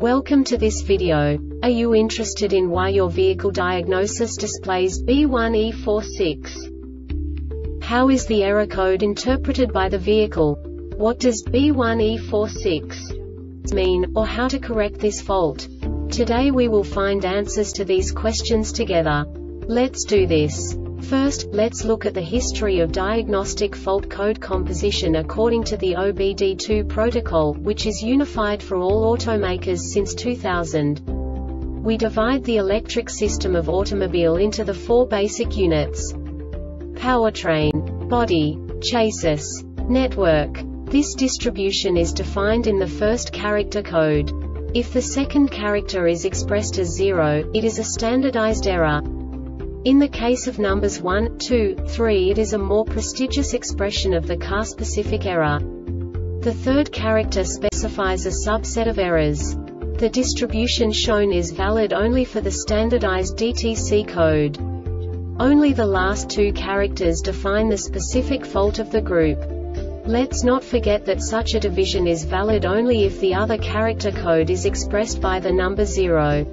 Welcome to this video. Are you interested in why your vehicle diagnosis displays B1E46? How is the error code interpreted by the vehicle? What does B1E46 mean, or how to correct this fault? Today we will find answers to these questions together. Let's do this. First, let's look at the history of diagnostic fault code composition according to the OBD2 protocol, which is unified for all automakers since 2000. We divide the electric system of automobile into the four basic units: powertrain, body, chassis, network. This distribution is defined in the first character code. If the second character is expressed as 0, it is a standardized error. In the case of numbers 1, 2, 3, it is a more prestigious expression of the car-specific error. The third character specifies a subset of errors. The distribution shown is valid only for the standardized DTC code. Only the last two characters define the specific fault of the group. Let's not forget that such a division is valid only if the other character code is expressed by the number 0.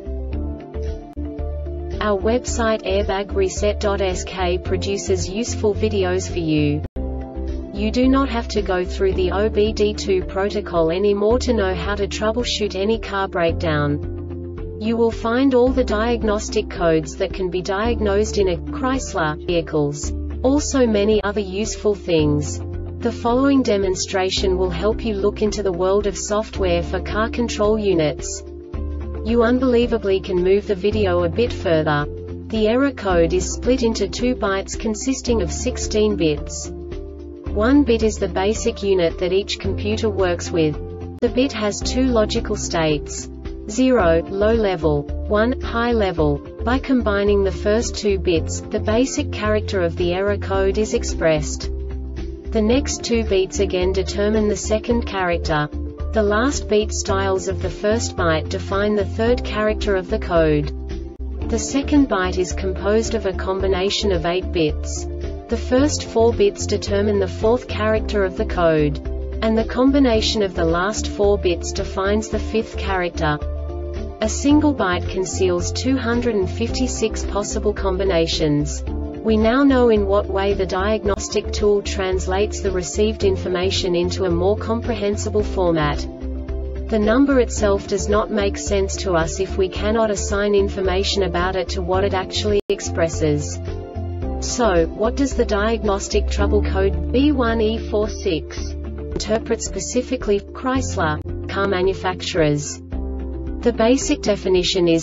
Our website airbagreset.sk produces useful videos for you. You do not have to go through the OBD2 protocol anymore to know how to troubleshoot any car breakdown. You will find all the diagnostic codes that can be diagnosed in a Chrysler vehicles. Also many other useful things. The following demonstration will help you look into the world of software for car control units. You unbelievably can move the video a bit further. The error code is split into 2 bytes consisting of 16 bits. 1 bit is the basic unit that each computer works with. The bit has 2 logical states: 0, low level, 1, high level. By combining the first 2 bits, the basic character of the error code is expressed. The next 2 beats again determine the second character. The last beat styles of the first byte define the third character of the code. The second byte is composed of a combination of 8 bits. The first 4 bits determine the fourth character of the code. And the combination of the last 4 bits defines the fifth character. A single byte conceals 256 possible combinations. We now know in what way the diagnostic tool translates the received information into a more comprehensible format. The number itself does not make sense to us if we cannot assign information about it to what it actually expresses. So, what does the diagnostic trouble code B1E46 interpret specifically for Chrysler car manufacturers? The basic definition is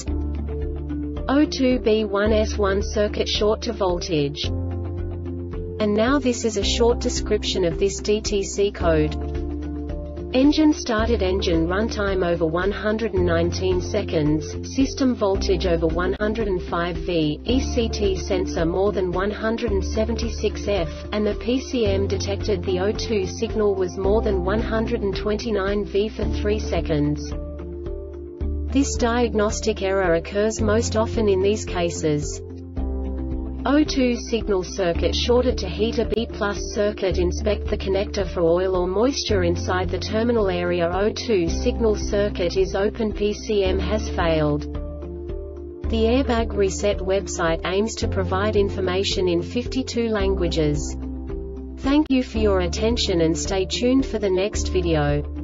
O2B1S1 circuit short to voltage. And now this is a short description of this DTC code. Engine started, engine runtime over 119 seconds, system voltage over 105 V, ECT sensor more than 176 F, and the PCM detected the O2 signal was more than 129 V for 3 seconds. This diagnostic error occurs most often in these cases: O2 signal circuit shorted to heater B+ circuit, inspect the connector for oil or moisture inside the terminal area. O2 signal circuit is open, PCM has failed. The Airbag Reset website aims to provide information in 52 languages. Thank you for your attention and stay tuned for the next video.